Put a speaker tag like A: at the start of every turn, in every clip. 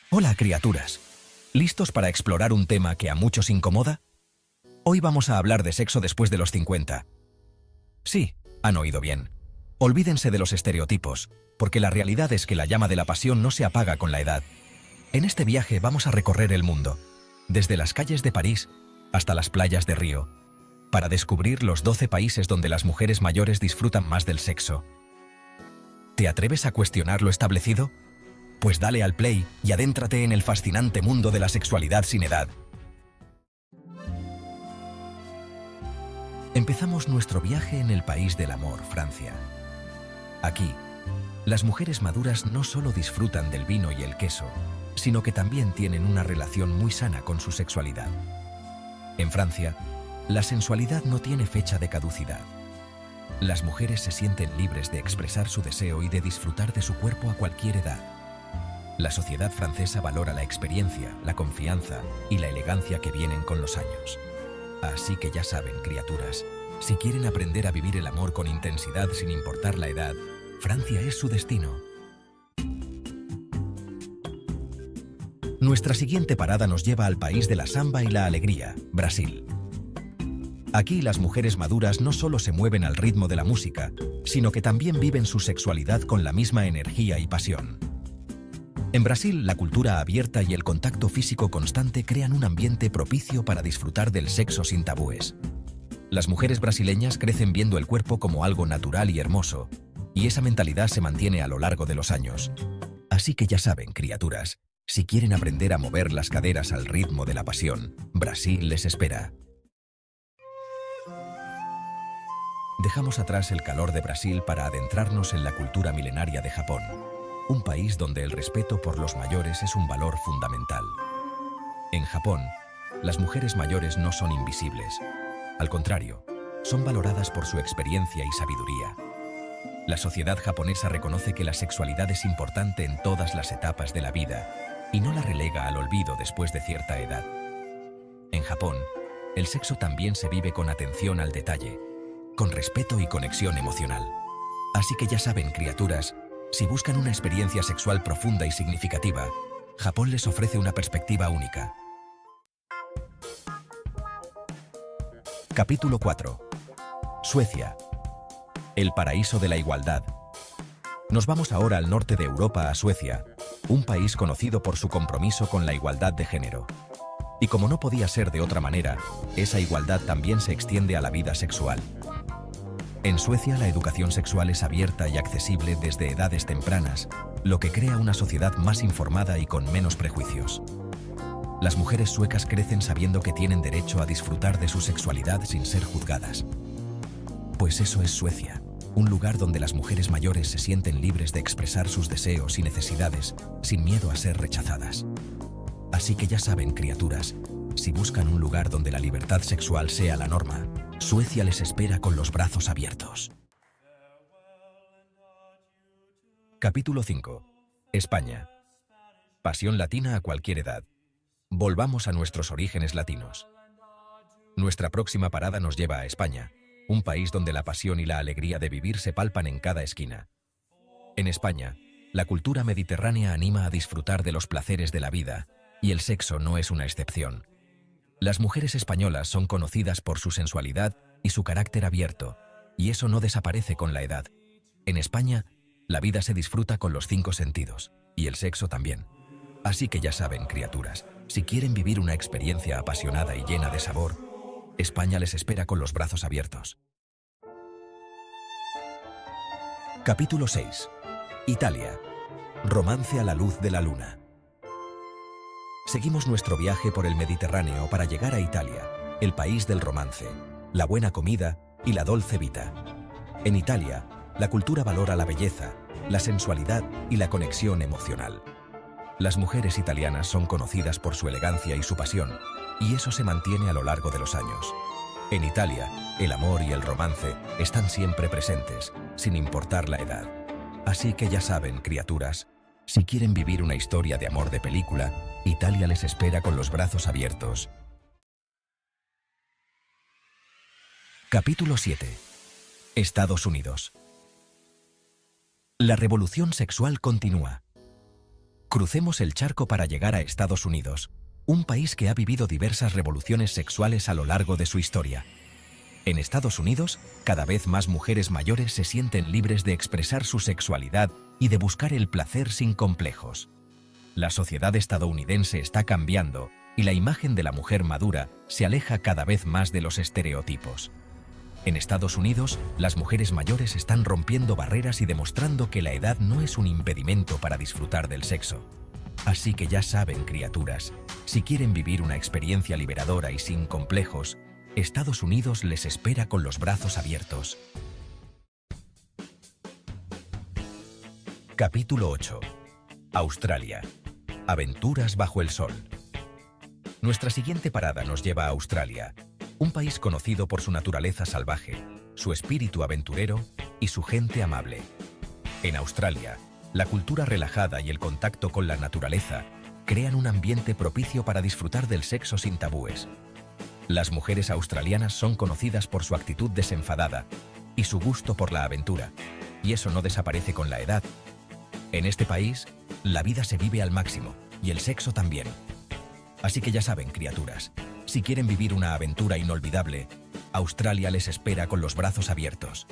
A: Hola, criaturas. ¿Listos para explorar un tema que a muchos incomoda? Hoy vamos a hablar de sexo después de los 50. Sí, han oído bien. Olvídense de los estereotipos, porque la realidad es que la llama de la pasión no se apaga con la edad. En este viaje vamos a recorrer el mundo, desde las calles de París hasta las playas de Río, para descubrir los 12 países donde las mujeres mayores disfrutan más del sexo. ¿Te atreves a cuestionar lo establecido? Pues dale al play y adéntrate en el fascinante mundo de la sexualidad sin edad. Empezamos nuestro viaje en el país del amor, Francia. Aquí, las mujeres maduras no solo disfrutan del vino y el queso, sino que también tienen una relación muy sana con su sexualidad. En Francia, la sensualidad no tiene fecha de caducidad. Las mujeres se sienten libres de expresar su deseo y de disfrutar de su cuerpo a cualquier edad. La sociedad francesa valora la experiencia, la confianza y la elegancia que vienen con los años. Así que ya saben, criaturas, si quieren aprender a vivir el amor con intensidad sin importar la edad, Francia es su destino. Nuestra siguiente parada nos lleva al país de la samba y la alegría, Brasil. Aquí las mujeres maduras no solo se mueven al ritmo de la música, sino que también viven su sexualidad con la misma energía y pasión. En Brasil, la cultura abierta y el contacto físico constante crean un ambiente propicio para disfrutar del sexo sin tabúes. Las mujeres brasileñas crecen viendo el cuerpo como algo natural y hermoso, y esa mentalidad se mantiene a lo largo de los años. Así que ya saben, criaturas, si quieren aprender a mover las caderas al ritmo de la pasión, Brasil les espera. Dejamos atrás el calor de Brasil para adentrarnos en la cultura milenaria de Japón, un país donde el respeto por los mayores es un valor fundamental. En Japón, las mujeres mayores no son invisibles. Al contrario, son valoradas por su experiencia y sabiduría. La sociedad japonesa reconoce que la sexualidad es importante en todas las etapas de la vida y no la relega al olvido después de cierta edad. En Japón, el sexo también se vive con atención al detalle, con respeto y conexión emocional. Así que ya saben, criaturas, si buscan una experiencia sexual profunda y significativa, Japón les ofrece una perspectiva única. Capítulo 4. Suecia. El paraíso de la igualdad. Nos vamos ahora al norte de Europa, a Suecia, un país conocido por su compromiso con la igualdad de género. Y como no podía ser de otra manera, esa igualdad también se extiende a la vida sexual. En Suecia, la educación sexual es abierta y accesible desde edades tempranas, lo que crea una sociedad más informada y con menos prejuicios. Las mujeres suecas crecen sabiendo que tienen derecho a disfrutar de su sexualidad sin ser juzgadas. Pues eso es Suecia, un lugar donde las mujeres mayores se sienten libres de expresar sus deseos y necesidades sin miedo a ser rechazadas. Así que ya saben, criaturas, si buscan un lugar donde la libertad sexual sea la norma, Suecia les espera con los brazos abiertos. Capítulo 5. España. Pasión latina a cualquier edad. Volvamos a nuestros orígenes latinos. Nuestra próxima parada nos lleva a España, un país donde la pasión y la alegría de vivir se palpan en cada esquina. En España, la cultura mediterránea anima a disfrutar de los placeres de la vida, y el sexo no es una excepción. Las mujeres españolas son conocidas por su sensualidad y su carácter abierto, y eso no desaparece con la edad. En España, la vida se disfruta con los 5 sentidos, y el sexo también. Así que ya saben, criaturas, si quieren vivir una experiencia apasionada y llena de sabor, España les espera con los brazos abiertos. Capítulo 6. Italia. Romance a la luz de la luna. Seguimos nuestro viaje por el Mediterráneo para llegar a Italia, el país del romance, la buena comida y la dolce vita. En Italia, la cultura valora la belleza, la sensualidad y la conexión emocional. Las mujeres italianas son conocidas por su elegancia y su pasión, y eso se mantiene a lo largo de los años. En Italia, el amor y el romance están siempre presentes, sin importar la edad. Así que ya saben, criaturas, si quieren vivir una historia de amor de película, Italia les espera con los brazos abiertos. Capítulo 7. Estados Unidos. La revolución sexual continúa. Crucemos el charco para llegar a Estados Unidos, un país que ha vivido diversas revoluciones sexuales a lo largo de su historia. En Estados Unidos, cada vez más mujeres mayores se sienten libres de expresar su sexualidad y de buscar el placer sin complejos. La sociedad estadounidense está cambiando y la imagen de la mujer madura se aleja cada vez más de los estereotipos. En Estados Unidos, las mujeres mayores están rompiendo barreras y demostrando que la edad no es un impedimento para disfrutar del sexo. Así que ya saben, criaturas, si quieren vivir una experiencia liberadora y sin complejos, Estados Unidos les espera con los brazos abiertos. Capítulo 8. Australia. Aventuras bajo el sol. Nuestra siguiente parada nos lleva a Australia, un país conocido por su naturaleza salvaje, su espíritu aventurero y su gente amable. En Australia, la cultura relajada y el contacto con la naturaleza crean un ambiente propicio para disfrutar del sexo sin tabúes. Las mujeres australianas son conocidas por su actitud desenfadada y su gusto por la aventura, y eso no desaparece con la edad. En este país, la vida se vive al máximo, y el sexo también. Así que ya saben, criaturas, si quieren vivir una aventura inolvidable, Australia les espera con los brazos abiertos.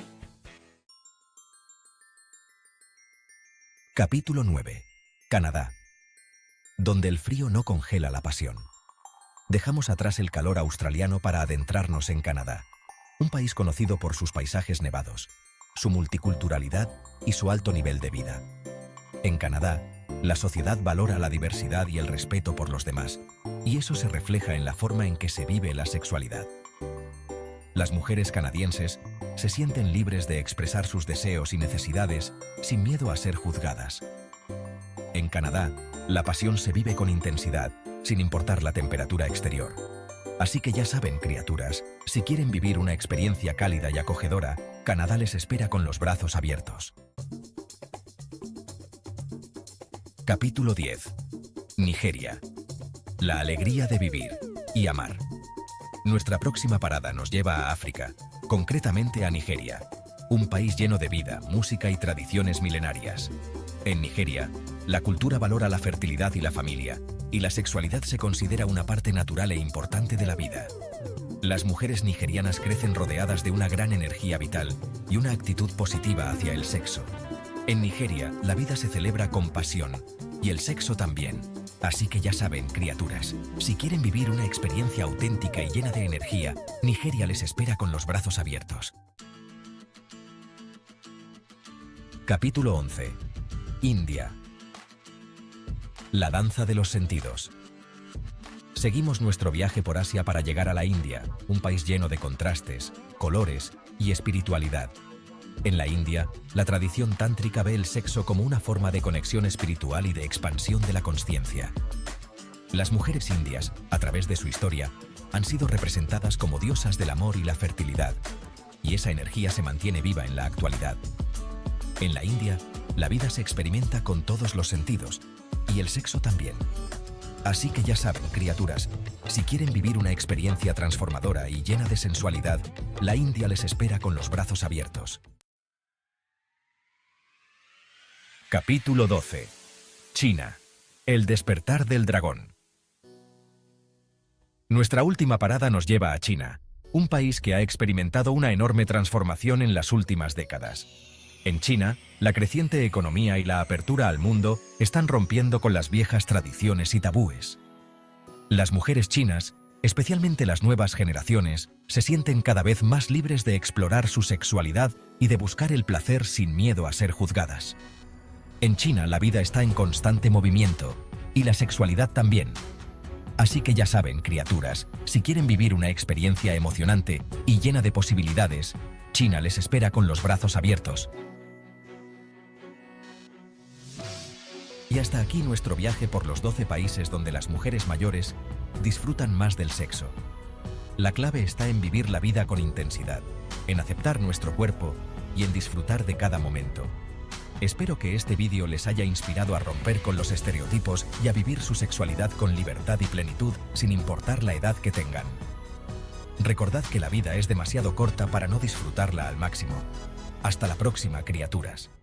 A: Capítulo 9. Canadá. Donde el frío no congela la pasión. Dejamos atrás el calor australiano para adentrarnos en Canadá, un país conocido por sus paisajes nevados, su multiculturalidad y su alto nivel de vida. En Canadá, la sociedad valora la diversidad y el respeto por los demás, y eso se refleja en la forma en que se vive la sexualidad. Las mujeres canadienses se sienten libres de expresar sus deseos y necesidades sin miedo a ser juzgadas. En Canadá, la pasión se vive con intensidad, sin importar la temperatura exterior. Así que ya saben, criaturas, si quieren vivir una experiencia cálida y acogedora, Canadá les espera con los brazos abiertos. Capítulo 10. Nigeria. La alegría de vivir y amar. Nuestra próxima parada nos lleva a África, concretamente a Nigeria, un país lleno de vida, música y tradiciones milenarias. En Nigeria, la cultura valora la fertilidad y la familia, y la sexualidad se considera una parte natural e importante de la vida. Las mujeres nigerianas crecen rodeadas de una gran energía vital y una actitud positiva hacia el sexo. En Nigeria, la vida se celebra con pasión, y el sexo también. Así que ya saben, criaturas, si quieren vivir una experiencia auténtica y llena de energía, Nigeria les espera con los brazos abiertos. Capítulo 11. India. La danza de los sentidos. Seguimos nuestro viaje por Asia para llegar a la India, un país lleno de contrastes, colores y espiritualidad. En la India, la tradición tántrica ve el sexo como una forma de conexión espiritual y de expansión de la consciencia. Las mujeres indias, a través de su historia, han sido representadas como diosas del amor y la fertilidad, y esa energía se mantiene viva en la actualidad. En la India, la vida se experimenta con todos los sentidos, y el sexo también. Así que ya saben, criaturas, si quieren vivir una experiencia transformadora y llena de sensualidad, la India les espera con los brazos abiertos. Capítulo 12. China. El despertar del dragón. Nuestra última parada nos lleva a China, un país que ha experimentado una enorme transformación en las últimas décadas. En China, la creciente economía y la apertura al mundo están rompiendo con las viejas tradiciones y tabúes. Las mujeres chinas, especialmente las nuevas generaciones, se sienten cada vez más libres de explorar su sexualidad y de buscar el placer sin miedo a ser juzgadas. En China la vida está en constante movimiento, y la sexualidad también. Así que ya saben, criaturas, si quieren vivir una experiencia emocionante y llena de posibilidades, China les espera con los brazos abiertos. Y hasta aquí nuestro viaje por los 12 países donde las mujeres mayores disfrutan más del sexo. La clave está en vivir la vida con intensidad, en aceptar nuestro cuerpo y en disfrutar de cada momento. Espero que este vídeo les haya inspirado a romper con los estereotipos y a vivir su sexualidad con libertad y plenitud sin importar la edad que tengan. Recordad que la vida es demasiado corta para no disfrutarla al máximo. Hasta la próxima, criaturas.